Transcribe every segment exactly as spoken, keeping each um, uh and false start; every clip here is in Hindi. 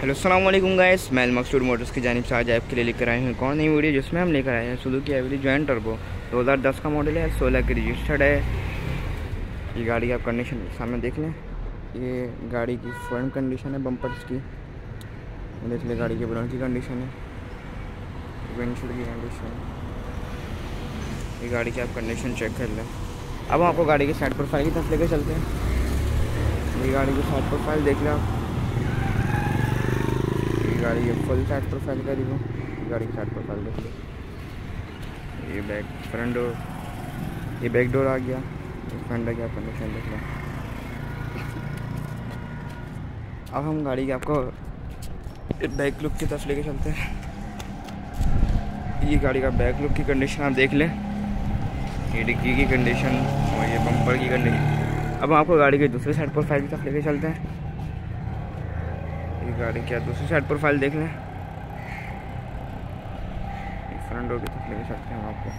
हेलो अस्सलाम वालेकुम गाइस, मैं मकसूद मोटर्स की जानिब से आज आपके लिए लेकर आए हैं कौन नई वीडियो जिसमें हम लेकर आए हैं सुजुकी एवरी जॉइंट टर्बो दो हज़ार दस का मॉडल है, सोलह की रजिस्टर्ड है। ये गाड़ी की आप कंडीशन सामने देख लें। ये गाड़ी की फ्रंट कंडीशन है, बम्पर्स की देख लें, गाड़ी के ब्रेक की कंडीशन है, विंडशील्ड की कंडीशन। ये गाड़ी की आप कंडीशन चेक कर लें। अब हम आपको गाड़ी की साइड प्रोफाइल की तरफ लेकर चलते हैं। ये गाड़ी की साइड प्रोफाइल देख लें आप। गाड़ी ये फुल साइड प्रोफाइल का रिव्यू, गाड़ी की साइड प्रोफाइल देख लो। ये बैक फ्रंट डोर, ये बैक डोर आ गया, फ्रंट का कंडीशन देख लो। अब हम गाड़ी की आपको बैक लुक की तरफ लेके चलते हैं। ये गाड़ी का बैक लुक की कंडीशन आप देख लें, ये डिक्की की कंडीशन और ये बम्पर की कंडीशन। अब हम आपको गाड़ी की दूसरी साइड प्रोफाइल की तरफ लेके चलते हैं। ये गाड़ी क्या दूसरी साइड प्रोफाइल देख लें, फ्रंट डोर की तरफ लेके चलते हैं आपको।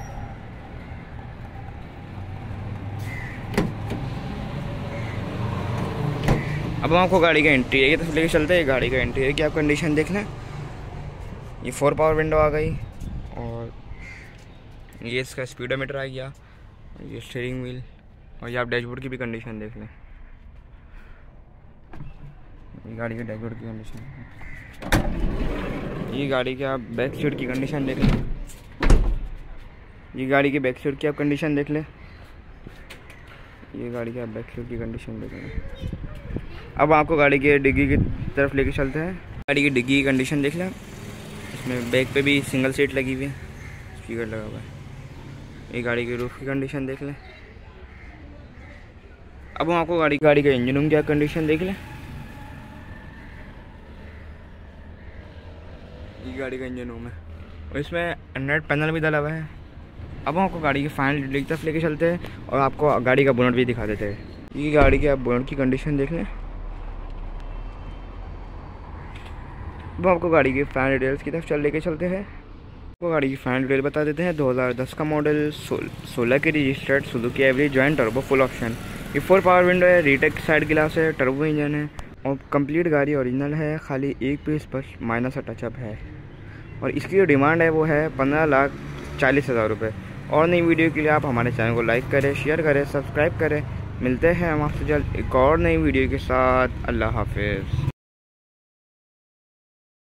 अब हम आपको गाड़ी का इंटीरियर की तरफ लेके चलते हैं। गाड़ी का इंटीरियर की आप कंडीशन देख लें। ये फोर पावर विंडो आ गई और ये इसका स्पीडोमीटर आ गया, ये स्टीयरिंग व्हील और ये आप डैशबोर्ड की भी कंडीशन देख लें। ये गाड़ी के डैशबोर्ड की कंडीशन, ये गाड़ी के आप बैक सीट की कंडीशन देख लें। ये गाड़ी के बैक सीट की आप कंडीशन देख लें। ये गाड़ी के आप बैक सीट की कंडीशन देख लें। अब आपको गाड़ी के डिग्गी की तरफ लेके चलते हैं। गाड़ी की डिग्गी की कंडीशन देख लें। इसमें बैक पे भी सिंगल सीट लगी हुई है, स्पीकर लगा हुआ है। ये गाड़ी की रूफ की कंडीशन देख लें। अब हम आपको गाड़ी गाड़ी का इंजन रूम की कंडीशन देख लें। ये गाड़ी का इंजन रूम है और इसमें एंड्रॉइड पैनल भी डला हुआ है। अब हम आपको गाड़ी की फाइनल डिटेल की तरफ लेके चलते हैं और आपको गाड़ी का बोनट भी दिखा देते हैं। ये गाड़ी की आप बोनट की कंडीशन देख लें। अब आपको गाड़ी की फाइनल डिटेल्स की तरफ चल लेके चलते हैं। आपको गाड़ी की फाइनल डिटेल बता देते हैं। दो हज़ार दस का मॉडल, सोलह की registered, Suzuki Every joint turbo full option. ये फोर पावर विंडो है, रीटेक साइड गिलास है, टर्बो इंजन है और कंप्लीट गाड़ी ओरिजिनल है। खाली एक पीस बस माइनस टचअप है और इसकी जो डिमांड है वो है पंद्रह लाख चालीस हज़ार रुपये। और नई वीडियो के लिए आप हमारे चैनल को लाइक करें, शेयर करें, सब्सक्राइब करें। मिलते हैं हम आपसे जल्द एक और नई वीडियो के साथ। अल्लाह हाफिज़।